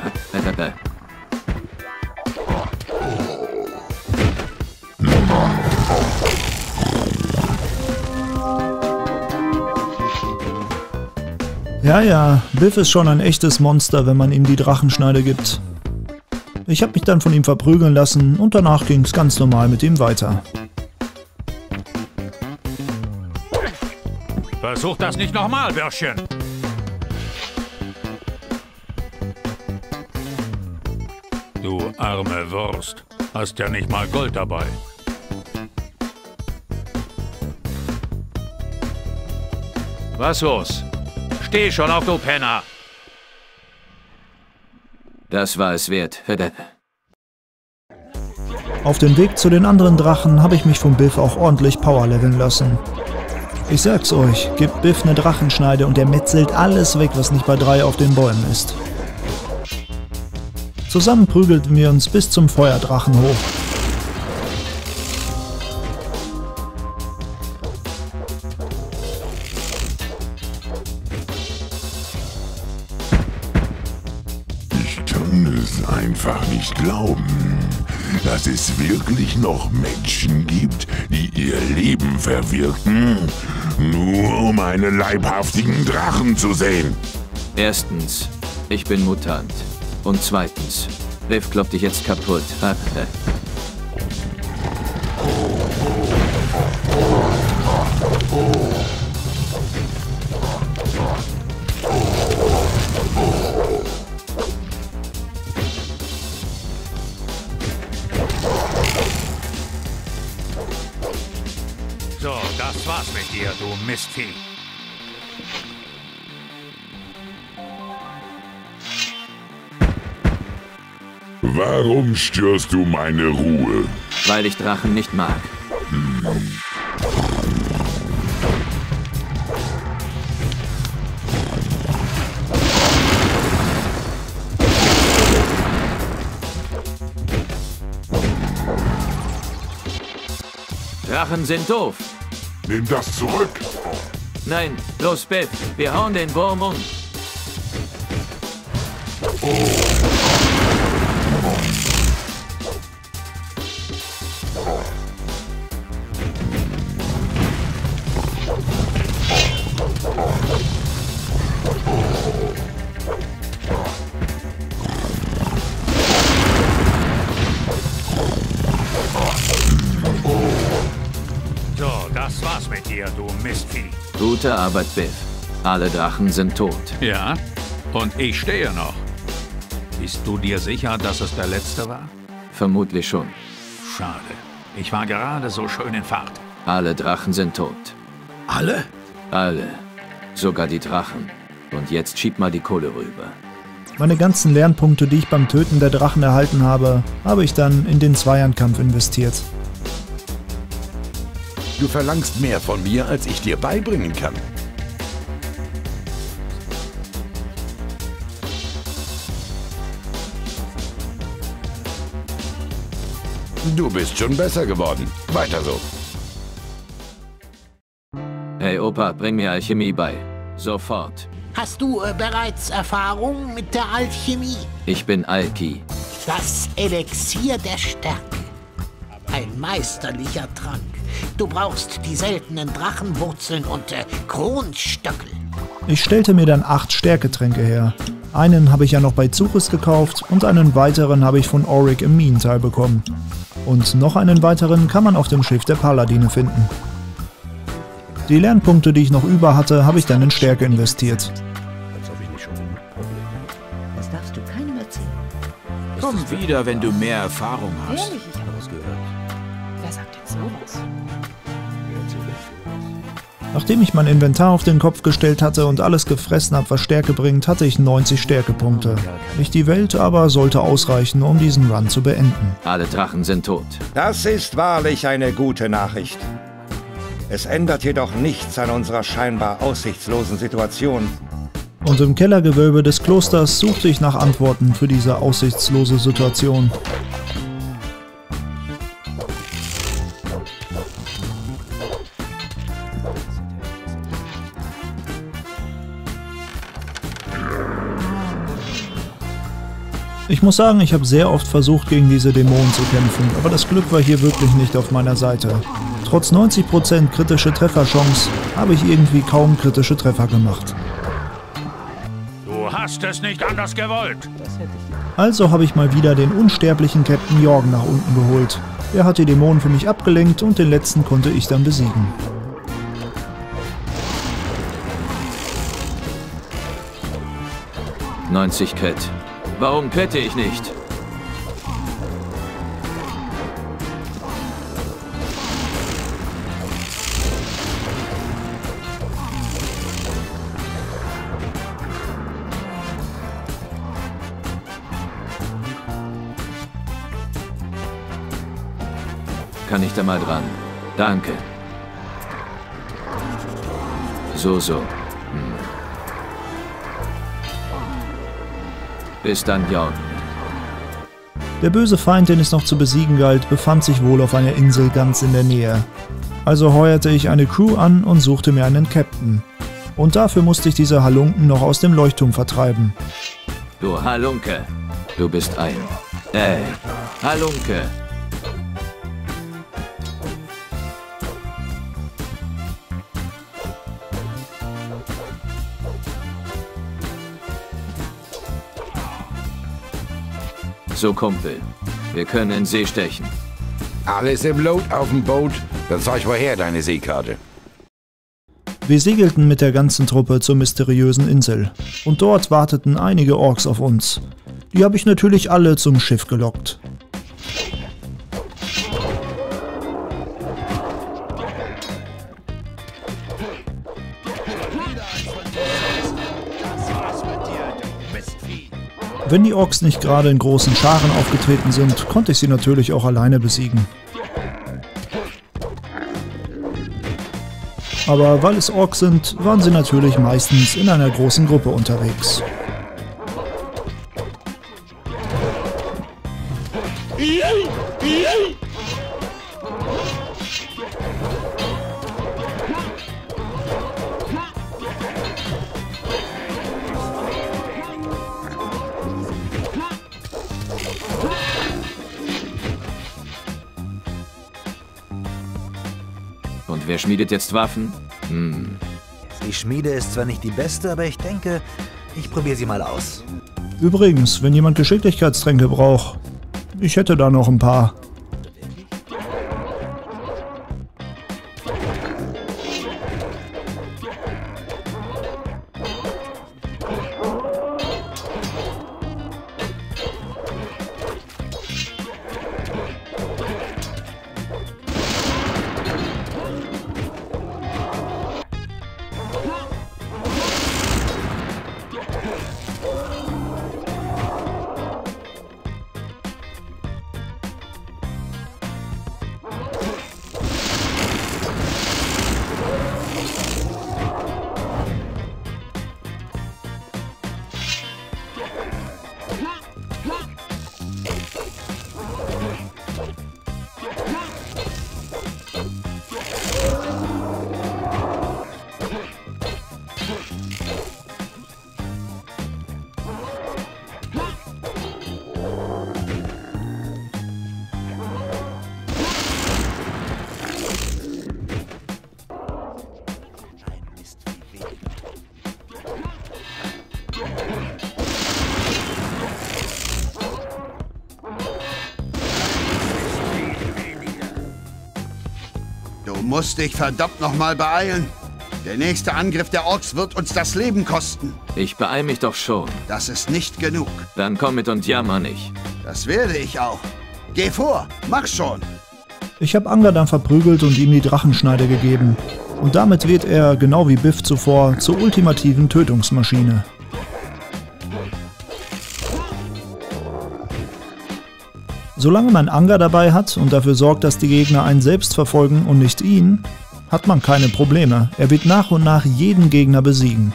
Ja, ja, Biff ist schon ein echtes Monster, wenn man ihm die Drachenschneide gibt. Ich habe mich dann von ihm verprügeln lassen und danach ging es ganz normal mit ihm weiter. Versuch das nicht nochmal, Bürschchen! Du arme Wurst, hast ja nicht mal Gold dabei. Was los? Steh schon auf, du Penner! Das war es wert. Auf dem Weg zu den anderen Drachen habe ich mich von Biff auch ordentlich powerleveln lassen. Ich sag's euch, gebt Biff eine Drachenschneide und er metzelt alles weg, was nicht bei drei auf den Bäumen ist. Zusammen prügelten wir uns bis zum Feuerdrachen hoch. Ich kann es einfach nicht glauben, dass es wirklich noch Menschen gibt, die ihr Leben verwirken, nur um einen leibhaftigen Drachen zu sehen. Erstens, ich bin Mutant. Und zweitens, Biff kloppt dich jetzt kaputt. So, das war's mit dir, du Mistvieh. Warum störst du meine Ruhe? Weil ich Drachen nicht mag. Hm. Drachen sind doof. Nimm das zurück. Nein, los Biff, wir hauen den Wurm um. Oh. So, das war's mit dir, du Mistvieh. Gute Arbeit, Biff. Alle Drachen sind tot. Ja, und ich stehe noch. Bist du dir sicher, dass es der letzte war? Vermutlich schon. Schade. Ich war gerade so schön in Fahrt. Alle Drachen sind tot. Alle? Alle. Sogar die Drachen. Und jetzt schieb mal die Kohle rüber. Meine ganzen Lernpunkte, die ich beim Töten der Drachen erhalten habe, habe ich dann in den Zweiernkampf investiert. Du verlangst mehr von mir, als ich dir beibringen kann. Du bist schon besser geworden. Weiter so. Hey Opa, bring mir Alchemie bei. Sofort. Hast du äh, bereits Erfahrung mit der Alchemie? Ich bin Alki. Das Elixier der Stärke. Ein meisterlicher Trank. Du brauchst die seltenen Drachenwurzeln und äh, Kronstöckel. Ich stellte mir dann acht Stärketränke her. Einen habe ich ja noch bei Zuris gekauft und einen weiteren habe ich von Auric im Minental bekommen. Und noch einen weiteren kann man auf dem Schiff der Paladine finden. Die Lernpunkte, die ich noch über hatte, habe ich dann in Stärke investiert. Das darfst du keinem erzählen. Komm wieder, wenn du mehr Erfahrung hast. Ehrlich, ich habe was gehört. Wer sagt jetzt sowas? Nachdem ich mein Inventar auf den Kopf gestellt hatte und alles gefressen habe, was Stärke bringt, hatte ich neunzig Stärkepunkte. Nicht die Welt, aber sollte ausreichen, um diesen Run zu beenden. Alle Drachen sind tot. Das ist wahrlich eine gute Nachricht. Es ändert jedoch nichts an unserer scheinbar aussichtslosen Situation. Und im Kellergewölbe des Klosters suchte ich nach Antworten für diese aussichtslose Situation. Ich muss sagen, ich habe sehr oft versucht, gegen diese Dämonen zu kämpfen, aber das Glück war hier wirklich nicht auf meiner Seite. Trotz neunzig Prozent kritische Trefferchance habe ich irgendwie kaum kritische Treffer gemacht. Du hast es nicht anders gewollt. Also habe ich mal wieder den unsterblichen Captain Jorgen nach unten geholt. Er hat die Dämonen für mich abgelenkt und den letzten konnte ich dann besiegen. neunzig Crit. Warum kritte ich nicht? kann ich da mal dran. Danke. So, so. Hm. Bis dann, Jorn. Der böse Feind, den es noch zu besiegen galt, befand sich wohl auf einer Insel ganz in der Nähe. Also heuerte ich eine Crew an und suchte mir einen Captain. Und dafür musste ich diese Halunken noch aus dem Leuchtturm vertreiben. Du Halunke, du bist ein... Ey, Halunke. So, Kumpel, wir können in See stechen. Alles im Lot auf dem Boot? Dann zeig mal her deine Seekarte. Wir segelten mit der ganzen Truppe zur mysteriösen Insel. Und dort warteten einige Orks auf uns. Die habe ich natürlich alle zum Schiff gelockt. Wenn die Orks nicht gerade in großen Scharen aufgetreten sind, konnte ich sie natürlich auch alleine besiegen. Aber weil es Orks sind, waren sie natürlich meistens in einer großen Gruppe unterwegs. Und wer schmiedet jetzt Waffen? Hm. Die Schmiede ist zwar nicht die beste, aber ich denke, ich probiere sie mal aus. Übrigens, wenn jemand Geschicklichkeitstränke braucht, ich hätte da noch ein paar. Du musst dich verdammt nochmal beeilen. Der nächste Angriff der Orks wird uns das Leben kosten. Ich beeil mich doch schon. Das ist nicht genug. Dann komm mit und jammer nicht. Das werde ich auch. Geh vor, mach schon. Ich habe Anger dann verprügelt und ihm die Drachenschneide gegeben. Und damit wird er, genau wie Biff zuvor, zur ultimativen Tötungsmaschine. Solange man Anger dabei hat und dafür sorgt, dass die Gegner einen selbst verfolgen und nicht ihn, hat man keine Probleme. Er wird nach und nach jeden Gegner besiegen.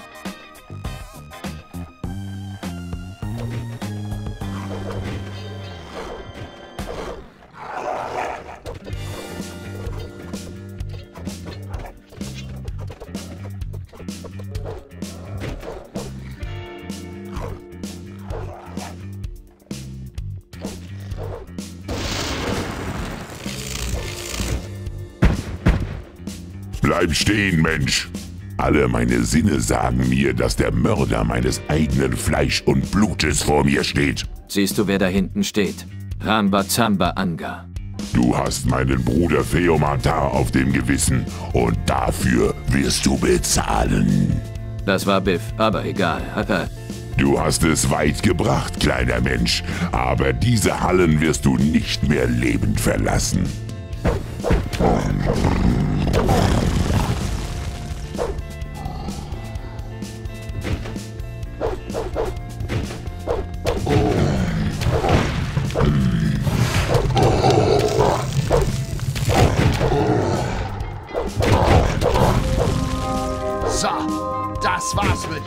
Bleib stehen, Mensch! Alle meine Sinne sagen mir, dass der Mörder meines eigenen Fleisch und Blutes vor mir steht. Siehst du, wer da hinten steht? Rambazamba Anger. Du hast meinen Bruder Feomatar auf dem Gewissen und dafür wirst du bezahlen. Das war Biff, aber egal. Hat er... Du hast es weit gebracht, kleiner Mensch, aber diese Hallen wirst du nicht mehr lebend verlassen.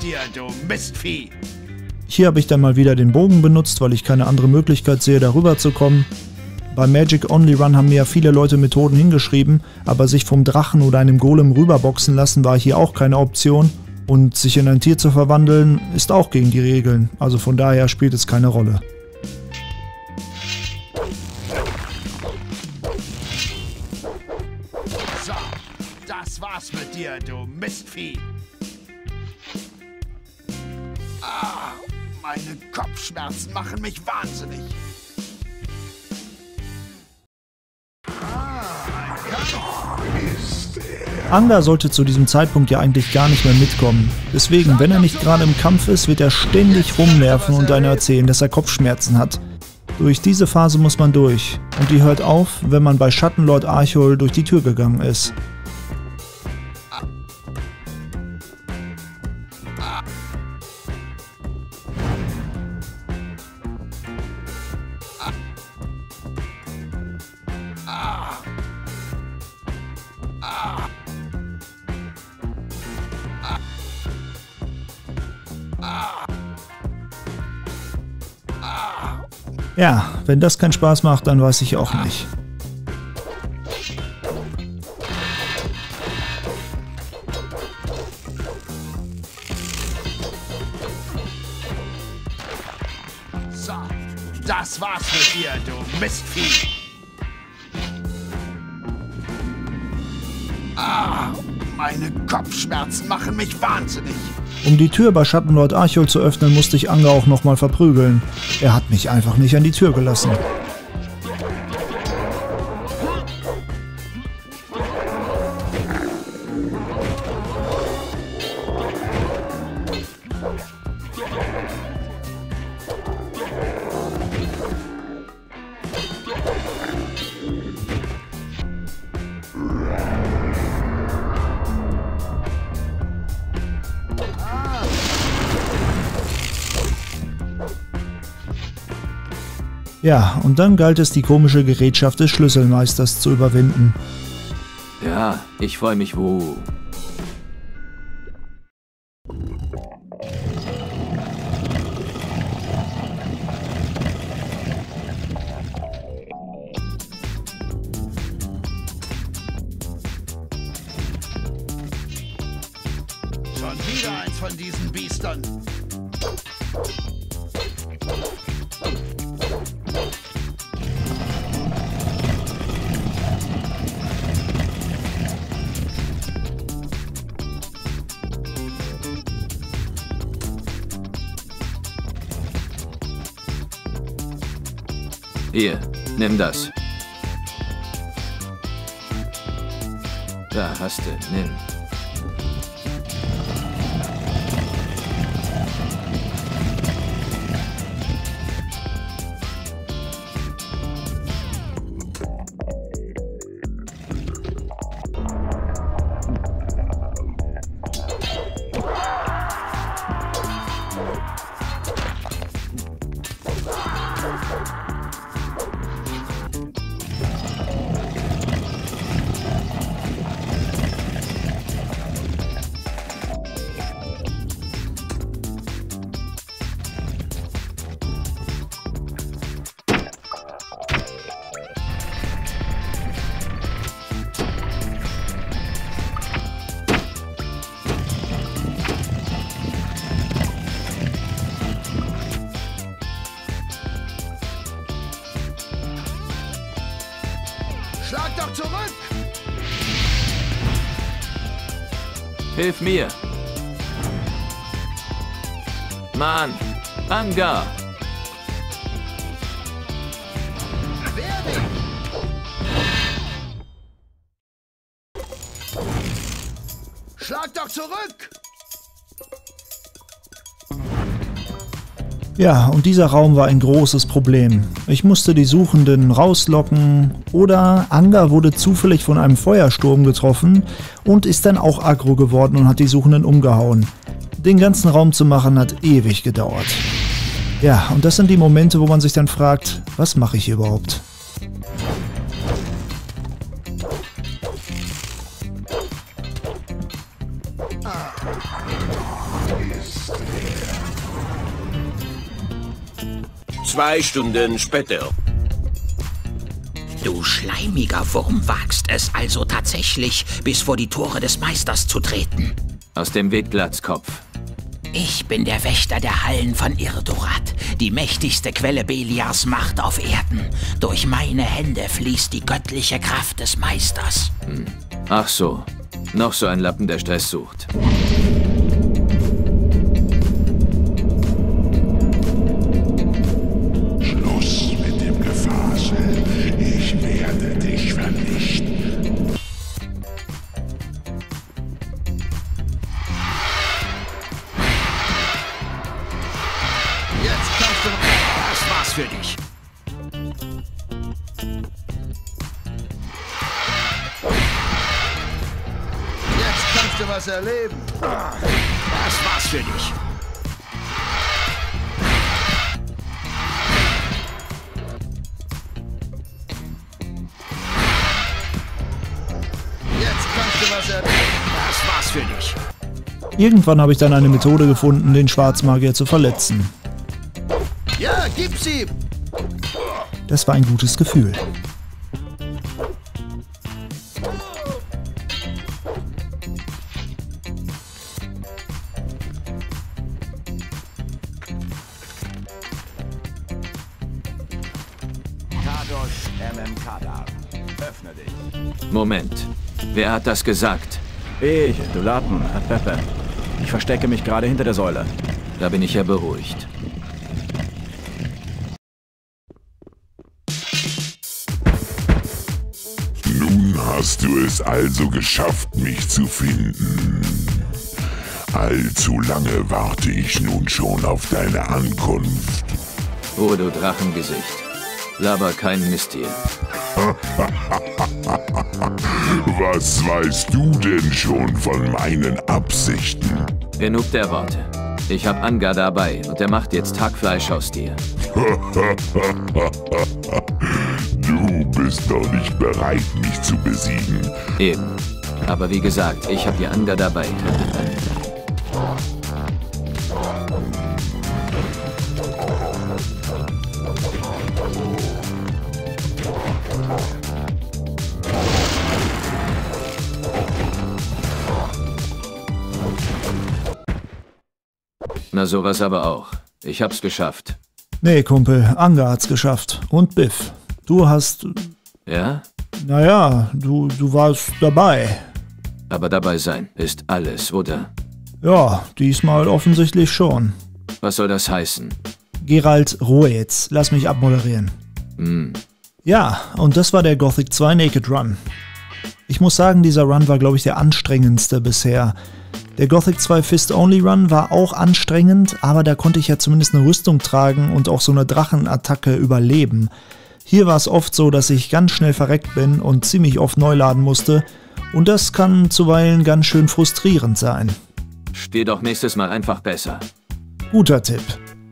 mit dir, du Mistvieh! Hier habe ich dann mal wieder den Bogen benutzt, weil ich keine andere Möglichkeit sehe, darüber zu kommen. Bei Magic Only Run haben mir ja viele Leute Methoden hingeschrieben, aber sich vom Drachen oder einem Golem rüberboxen lassen war hier auch keine Option. Und sich in ein Tier zu verwandeln, ist auch gegen die Regeln, also von daher spielt es keine Rolle. So, das war's mit dir, du Mistvieh! Ah, meine Kopfschmerzen machen mich wahnsinnig! Anga sollte zu diesem Zeitpunkt ja eigentlich gar nicht mehr mitkommen. Deswegen, wenn er nicht gerade im Kampf ist, wird er ständig rumnerven und einer erzählen, dass er Kopfschmerzen hat. Durch diese Phase muss man durch. Und die hört auf, wenn man bei Schattenlord Archol durch die Tür gegangen ist. Ja, wenn das keinen Spaß macht, dann weiß ich auch nicht. So, das war's mit dir, du Mistvieh! Ah, meine Kopfschmerzen machen mich wahnsinnig! Um die Tür bei Schattenlord Archol zu öffnen, musste ich Anga auch nochmal verprügeln. Er hat mich einfach nicht an die Tür gelassen. Ja, und dann galt es, die komische Gerätschaft des Schlüsselmeisters zu überwinden. Ja, ich freue mich wo. Schon wieder eins von diesen Biestern. Hier, nimm das. Da hast du, nimm. Schlag doch zurück! Hilf mir! Mann! Anga! Schlag doch zurück! Ja, und dieser Raum war ein großes Problem. Ich musste die Suchenden rauslocken oder Anga wurde zufällig von einem Feuersturm getroffen und ist dann auch aggro geworden und hat die Suchenden umgehauen. Den ganzen Raum zu machen hat ewig gedauert. Ja, und das sind die Momente, wo man sich dann fragt, was mache ich hier überhaupt? Ist Zwei Stunden später. Du schleimiger Wurm wagst es also tatsächlich, bis vor die Tore des Meisters zu treten. Aus dem Weg, Glatzkopf. Ich bin der Wächter der Hallen von Irdorat, die mächtigste Quelle Beliars Macht auf Erden. Durch meine Hände fließt die göttliche Kraft des Meisters. Hm. Ach so, noch so ein Lappen, der Stress sucht. Schluss mit dem Gefasel. Ich werde dich vernichten. Jetzt kannst du... Das war's für dich. Jetzt kannst du was erleben. Das war's für dich. Jetzt kannst du was erleben. Das war's für dich. Irgendwann habe ich dann eine Methode gefunden, den Schwarzmagier zu verletzen. Ja, gib's ihm. Das war ein gutes Gefühl. Kadosh M M Kadar. Öffne dich. Moment. Wer hat das gesagt? Ich, du Lappen, Pepe. Ich verstecke mich gerade hinter der Säule. Da bin ich ja beruhigt. Nun hast du es also geschafft, mich zu finden. Allzu lange warte ich nun schon auf deine Ankunft. Oh, du Drachengesicht. Laber kein Mist hier. Was weißt du denn schon von meinen Absichten? Genug der Worte. Ich hab Anga dabei und er macht jetzt Hackfleisch aus dir. Du bist doch nicht bereit, mich zu besiegen. Eben. Aber wie gesagt, ich hab die Anga dabei. Na sowas aber auch. Ich hab's geschafft. Nee, Kumpel, Anga hat's geschafft. Und Biff. Du hast... Ja? Naja, du, du warst dabei. Aber dabei sein ist alles, oder? Ja, diesmal offensichtlich schon. Was soll das heißen? Geralt, Ruhe jetzt. Lass mich abmoderieren. Hm. Ja, und das war der Gothic zwei Naked Run. Ich muss sagen, dieser Run war, glaube ich, der anstrengendste bisher. Der Gothic zwei Fist-Only Run war auch anstrengend, aber da konnte ich ja zumindest eine Rüstung tragen und auch so eine Drachenattacke überleben. Hier war es oft so, dass ich ganz schnell verreckt bin und ziemlich oft neu laden musste, und das kann zuweilen ganz schön frustrierend sein. Steh doch nächstes Mal einfach besser. Guter Tipp.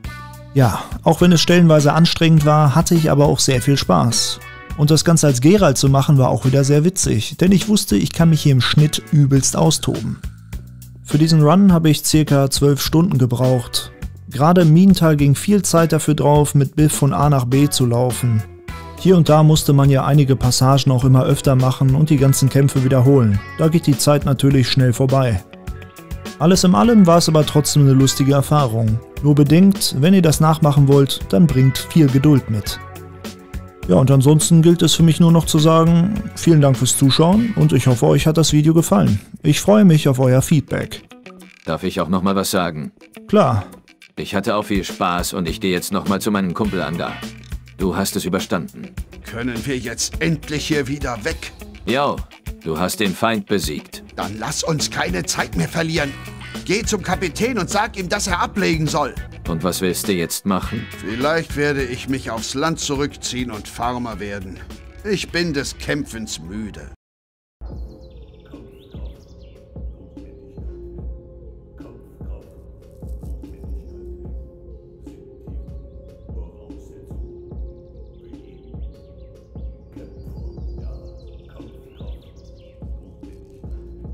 Ja, auch wenn es stellenweise anstrengend war, hatte ich aber auch sehr viel Spaß. Und das Ganze als Geralt zu machen war auch wieder sehr witzig, denn ich wusste, ich kann mich hier im Schnitt übelst austoben. Für diesen Run habe ich circa zwölf Stunden gebraucht. Gerade im Minental ging viel Zeit dafür drauf, mit Biff von A nach B zu laufen. Hier und da musste man ja einige Passagen auch immer öfter machen und die ganzen Kämpfe wiederholen. Da geht die Zeit natürlich schnell vorbei. Alles in allem war es aber trotzdem eine lustige Erfahrung. Nur bedingt, wenn ihr das nachmachen wollt, dann bringt viel Geduld mit. Ja, und ansonsten gilt es für mich nur noch zu sagen, vielen Dank fürs Zuschauen und ich hoffe, euch hat das Video gefallen. Ich freue mich auf euer Feedback. Darf ich auch noch mal was sagen? Klar. Ich hatte auch viel Spaß und ich gehe jetzt noch mal zu meinem Kumpel Anga. Du hast es überstanden. Können wir jetzt endlich hier wieder weg? Jo, du hast den Feind besiegt. Dann lass uns keine Zeit mehr verlieren. Geh zum Kapitän und sag ihm, dass er ablegen soll. Und was willst du jetzt machen? Vielleicht werde ich mich aufs Land zurückziehen und Farmer werden. Ich bin des Kämpfens müde.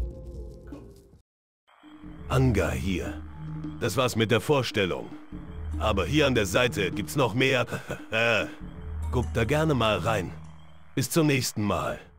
Anga hier. Das war's mit der Vorstellung. Aber hier an der Seite gibt's noch mehr. Guckt da gerne mal rein. Bis zum nächsten Mal.